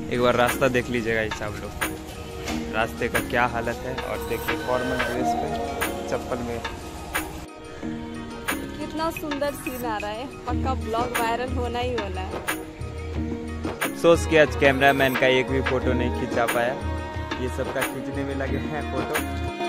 एक बार रास्ता देख लीजिएगा इस आप लोग, रास्ते का क्या हालत है। और देखिए फॉर्मल ड्रेस पे चप्पल में। कितना सुंदर सीन आ रहा है, पक्का ब्लॉग वायरल होना ही होना है। अफसोस कि आज कैमरामैन का एक भी फोटो नहीं खिंचा पाया, ये सब का खींचने में लगे हैं photo.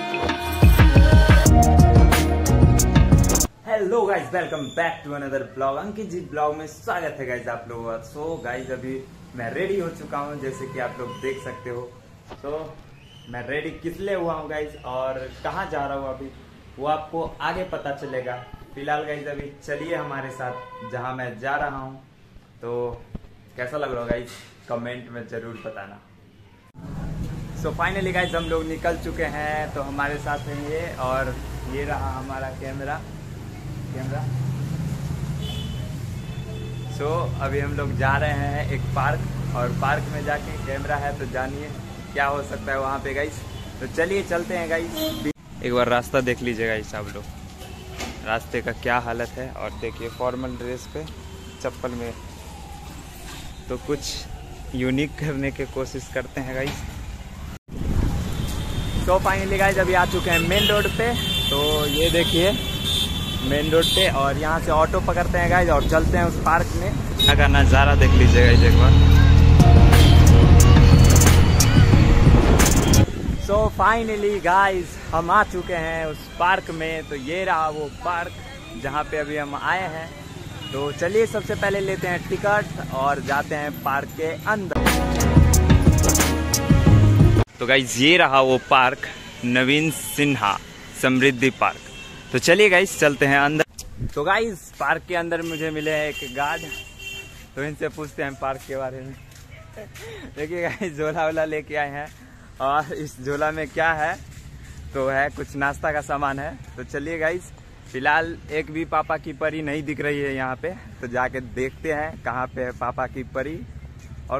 Hello guys, welcome back to another vlog. Ankit ji vlog में स्वागत है गाइज आप लोगों का। सो गाइज अभी मैं रेडी हो चुका हूँ, जैसे कि आप लोग देख सकते हो। तो मैं रेडी किस लिए हुआ हूँ गाइज और कहाँ जा रहा हूँ अभी वो आपको आगे पता चलेगा। फिलहाल गाइज अभी चलिए हमारे साथ जहाँ मैं जा रहा हूँ। तो कैसा लग रहा है गाइज कमेंट में जरूर बताना। सो फाइनली गाइज हम लोग निकल चुके हैं, तो हमारे साथ है ये, और ये रहा हमारा कैमरा। सो अभी हम लोग जा रहे हैं एक पार्क, और पार्क में जाके कैमरा है तो जानिए क्या हो सकता है वहाँ पे गाइज। तो चलिए चलते हैं गाइज। एक बार रास्ता देख लीजिएगा इस आप लोग, रास्ते का क्या हालत है। और देखिए फॉर्मल ड्रेस पे चप्पल में, तो कुछ यूनिक करने की कोशिश करते हैं गाइज। तो फाइनली गाइज अभी आ चुके हैं मेन रोड पे। तो ये देखिए मेन रोड पे, और यहाँ से ऑटो पकड़ते हैं गाइज और चलते हैं उस पार्क में। यहाँ का नज़ारा देख लीजिएगा इस एक बार। सो फाइनली गाइज हम आ चुके हैं उस पार्क में। तो ये रहा वो पार्क जहाँ पे अभी हम आए हैं। तो चलिए सबसे पहले लेते हैं टिकट और जाते हैं पार्क के अंदर। तो गाइज ये रहा वो पार्क, नवीन सिन्हा समृद्धि पार्क। तो चलिए गाइज चलते हैं अंदर। तो गाइज पार्क के अंदर मुझे मिले हैं एक गार्ड, तो इनसे पूछते हैं पार्क के बारे में। देखिए गाइज झोला वोला लेके आए हैं, और इस झोला में क्या है, तो है कुछ नाश्ता का सामान है। तो चलिए गाइज, फिलहाल एक भी पापा की परी नहीं दिख रही है यहाँ पे, तो जाके देखते हैं कहाँ पे है पापा की परी। और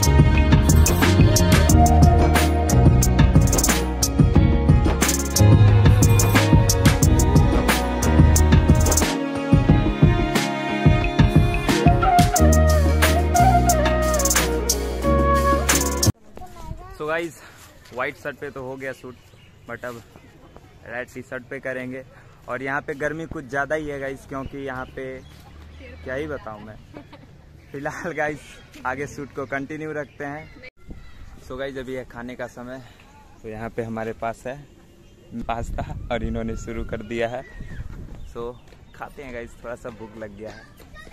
तो गाइज वाइट शर्ट पे तो हो गया शूट, बट अब रेड टी शर्ट पे करेंगे। और यहाँ पे गर्मी कुछ ज़्यादा ही है गाइज, क्योंकि यहाँ पे क्या ही बताऊँ मैं। फिलहाल गाइज आगे शूट को कंटिन्यू रखते हैं। सो गाइज अभी है खाने का समय। तो यहाँ पे हमारे पास है पास्ता, और इन्होंने शुरू कर दिया है। सो खाते हैं गाइज, थोड़ा सा भूख लग गया है।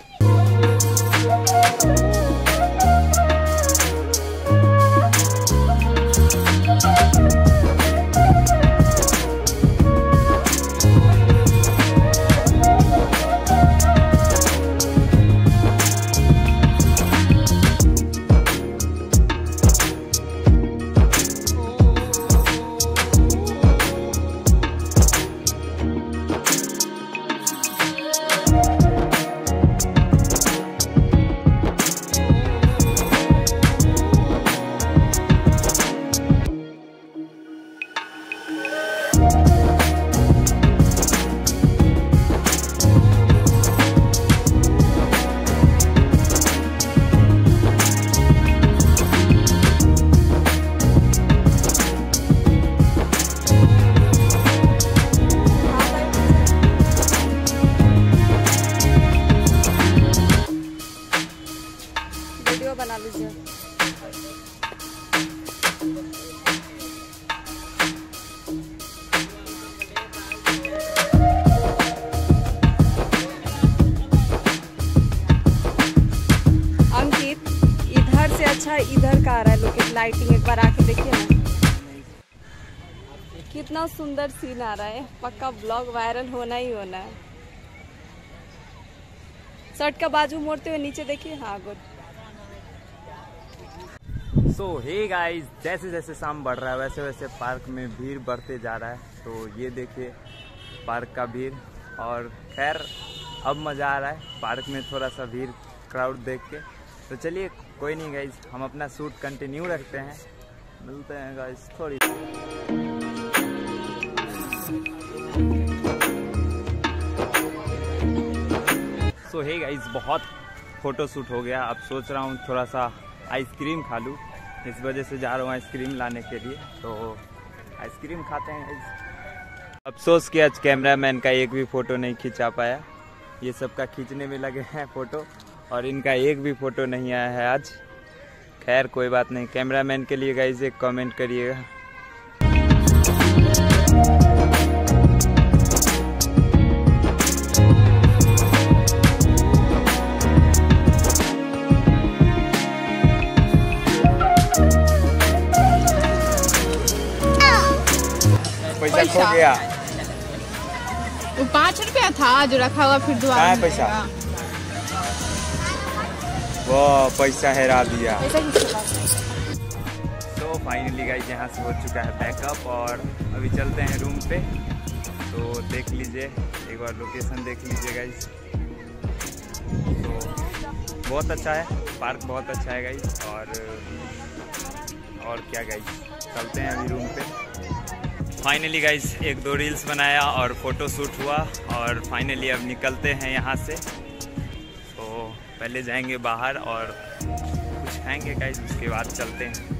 बना लीजिए। अंकित इधर से अच्छा इधर का आ रहा है लोकेशन, लाइटिंग एक बार आके देखिए ना, कितना सुंदर सीन आ रहा है, पक्का ब्लॉग वायरल होना ही होना है। शर्ट का बाजू मोड़ते हुए नीचे देखिए। हाँ गुड। सो हे गाइस, जैसे जैसे शाम बढ़ रहा है वैसे वैसे पार्क में भीड़ बढ़ते जा रहा है। तो ये देखिए पार्क का भीड़, और खैर अब मज़ा आ रहा है पार्क में थोड़ा सा भीड़ क्राउड देख के। तो चलिए कोई नहीं गाइस, हम अपना शूट कंटिन्यू रखते हैं। मिलते हैं गाइस थोड़ी। सो हे गाइस बहुत फ़ोटो शूट हो गया। अब सोच रहा हूँ थोड़ा सा आइसक्रीम खा लूँ, इस वजह से जा रहा हूँ आइसक्रीम लाने के लिए। तो आइसक्रीम खाते हैं। अफसोस कि आज कैमरामैन का एक भी फ़ोटो नहीं खिंचा पाया, ये सबका खींचने में लगे हैं फ़ोटो और इनका एक भी फ़ोटो नहीं आया है आज। खैर कोई बात नहीं, कैमरामैन के लिए गाइस एक कमेंट करिएगा। पैसा खो गया, वो 5 रुपया था जो रखा हुआ, फिर दोबारा कहाँ है पैसा? वो पैसा हेरा दिया। तो फाइनली गाइस यहाँ से हो चुका है पैकअप और अभी चलते हैं रूम पे। तो देख लीजिए, एक बार लोकेशन देख लीजिए गाइस। तो बहुत अच्छा है, पार्क बहुत अच्छा है गाइस। और क्या गाइस, चलते हैं अभी रूम पे। फाइनली गाइस 1-2 रील्स बनाया और फ़ोटो शूट हुआ और फाइनली अब निकलते हैं यहाँ से। तो पहले जाएंगे बाहर और कुछ खाएंगे गाइस, उसके बाद चलते हैं।